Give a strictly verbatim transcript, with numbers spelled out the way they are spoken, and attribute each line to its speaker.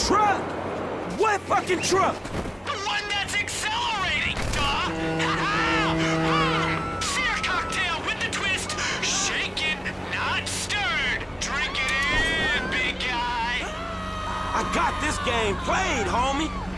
Speaker 1: truck! What fucking truck?
Speaker 2: The one that's accelerating, duh! Sear cocktail with the twist. Shaken, not stirred. Drink it in, big guy.
Speaker 1: I got this game played, homie.